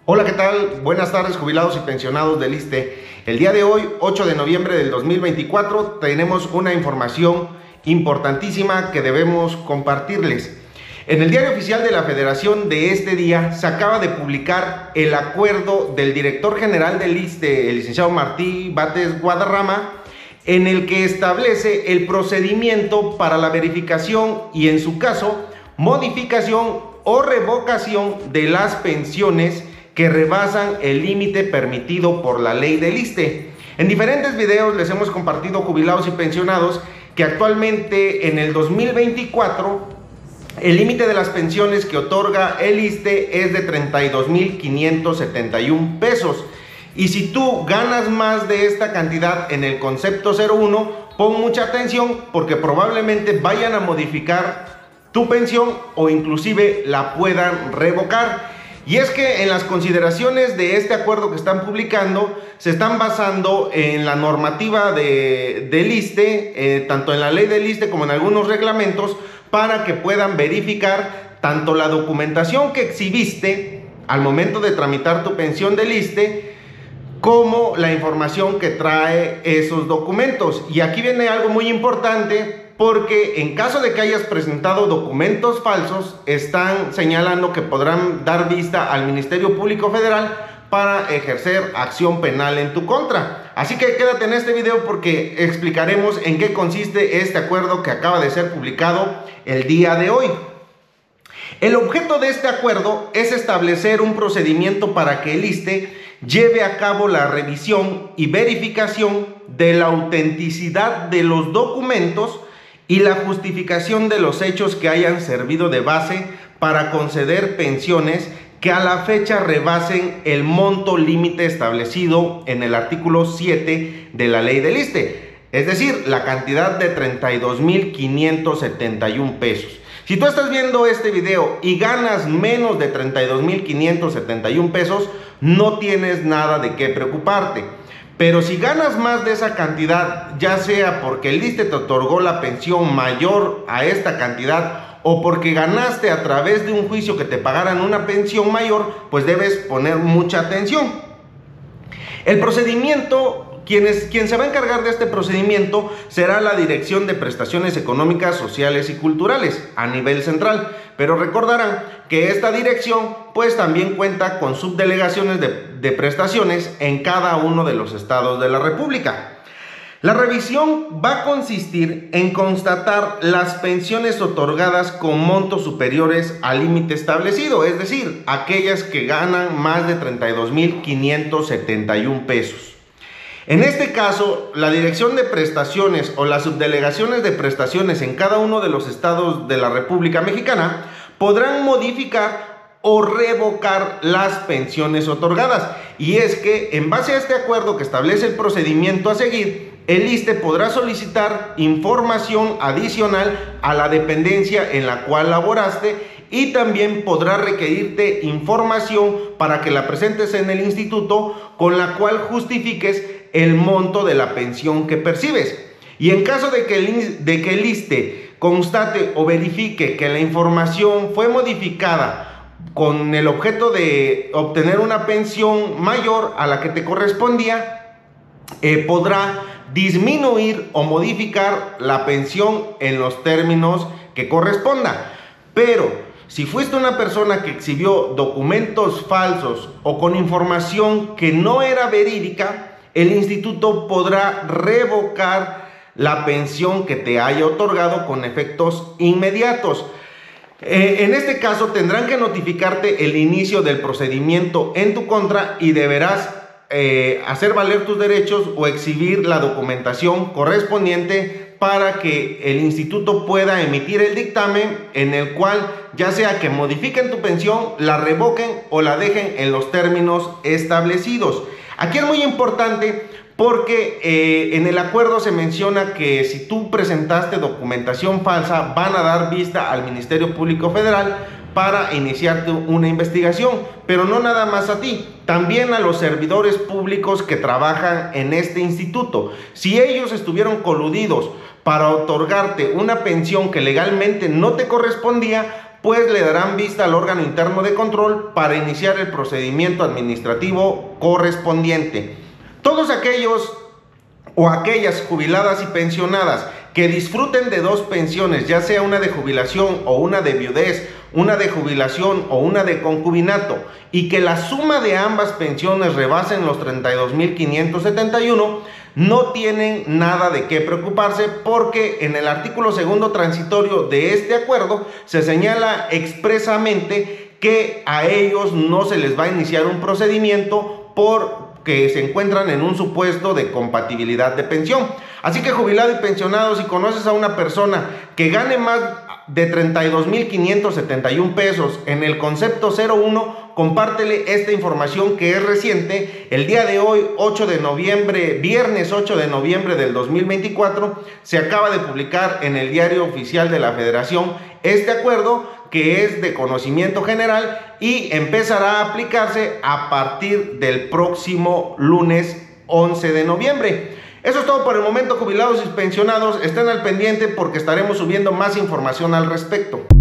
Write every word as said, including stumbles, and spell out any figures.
Hola, ¿qué tal? Buenas tardes, jubilados y pensionados del ISSSTE. El día de hoy, ocho de noviembre del dos mil veinticuatro, tenemos una información importantísima que debemos compartirles. En el Diario Oficial de la Federación de este día se acaba de publicar el acuerdo del director general del ISSSTE, el licenciado Martí Bates Guadarrama, en el que establece el procedimiento para la verificación y, en su caso, modificación o revocación de las pensiones que rebasan el límite permitido por la ley del ISSSTE. En diferentes videos les hemos compartido, jubilados y pensionados, que actualmente en el dos mil veinticuatro el límite de las pensiones que otorga el ISSSTE es de treinta y dos mil quinientos setenta y uno pesos. Y si tú ganas más de esta cantidad en el concepto cero uno, pon mucha atención porque probablemente vayan a modificar tu pensión o inclusive la puedan revocar. Y es que en las consideraciones de este acuerdo que están publicando se están basando en la normativa de, del ISSSTE, eh, tanto en la ley del ISSSTE como en algunos reglamentos, para que puedan verificar tanto la documentación que exhibiste al momento de tramitar tu pensión del ISSSTE, como la información que trae esos documentos. Y aquí viene algo muy importante, porque en caso de que hayas presentado documentos falsos, están señalando que podrán dar vista al Ministerio Público Federal para ejercer acción penal en tu contra. Así que quédate en este video porque explicaremos en qué consiste este acuerdo que acaba de ser publicado el día de hoy. El objeto de este acuerdo es establecer un procedimiento para que el ISSSTE lleve a cabo la revisión y verificación de la autenticidad de los documentos y la justificación de los hechos que hayan servido de base para conceder pensiones que a la fecha rebasen el monto límite establecido en el artículo siete de la ley del ISSSTE, es decir, la cantidad de treinta y dos mil quinientos setenta y uno pesos. Si tú estás viendo este video y ganas menos de treinta y dos mil quinientos setenta y uno pesos, no tienes nada de qué preocuparte. Pero si ganas más de esa cantidad, ya sea porque el ISSSTE te otorgó la pensión mayor a esta cantidad o porque ganaste a través de un juicio que te pagaran una pensión mayor, pues debes poner mucha atención. El procedimiento, quien, es, quien se va a encargar de este procedimiento será la Dirección de Prestaciones Económicas, Sociales y Culturales a nivel central. Pero recordarán que esta dirección pues también cuenta con subdelegaciones de, de prestaciones en cada uno de los estados de la República. La revisión va a consistir en constatar las pensiones otorgadas con montos superiores al límite establecido, es decir, aquellas que ganan más de treinta y dos mil quinientos setenta y uno pesos. En este caso, la Dirección de Prestaciones o las subdelegaciones de prestaciones en cada uno de los estados de la República Mexicana podrán modificar o revocar las pensiones otorgadas. Y es que, en base a este acuerdo que establece el procedimiento a seguir, el ISSSTE podrá solicitar información adicional a la dependencia en la cual laboraste y también podrá requerirte información para que la presentes en el instituto, con la cual justifiques el monto de la pensión que percibes. Y en caso de que el, de que el ISSSTE constate o verifique que la información fue modificada con el objeto de obtener una pensión mayor a la que te correspondía, eh, podrá disminuir o modificar la pensión en los términos que corresponda. Pero si fuiste una persona que exhibió documentos falsos o con información que no era verídica, el instituto podrá revocar la pensión que te haya otorgado con efectos inmediatos. Eh, en este caso tendrán que notificarte el inicio del procedimiento en tu contra y deberás eh, hacer valer tus derechos o exhibir la documentación correspondiente para que el instituto pueda emitir el dictamen en el cual ya sea que modifiquen tu pensión, la revoquen o la dejen en los términos establecidos. Aquí es muy importante porque eh, en el acuerdo se menciona que si tú presentaste documentación falsa, van a dar vista al Ministerio Público Federal para iniciarte una investigación, pero no nada más a ti, también a los servidores públicos que trabajan en este instituto. Si ellos estuvieron coludidos para otorgarte una pensión que legalmente no te correspondía, pues le darán vista al órgano interno de control para iniciar el procedimiento administrativo correspondiente. Todos aquellos o aquellas jubiladas y pensionadas que disfruten de dos pensiones, ya sea una de jubilación o una de viudez, una de jubilación o una de concubinato, y que la suma de ambas pensiones rebasen los treinta y dos mil quinientos setenta y uno, no tienen nada de qué preocuparse, porque en el artículo segundo transitorio de este acuerdo se señala expresamente que a ellos no se les va a iniciar un procedimiento por que se encuentran en un supuesto de compatibilidad de pensión. Así que, jubilado y pensionado, si conoces a una persona que gane más de treinta y dos mil quinientos setenta y uno pesos en el concepto cero uno, compártele esta información que es reciente. El día de hoy, ocho de noviembre, viernes ocho de noviembre del dos mil veinticuatro, se acaba de publicar en el Diario Oficial de la Federación este acuerdo, que es de conocimiento general y empezará a aplicarse a partir del próximo lunes once de noviembre. Eso es todo por el momento, jubilados y pensionados. Estén al pendiente porque estaremos subiendo más información al respecto.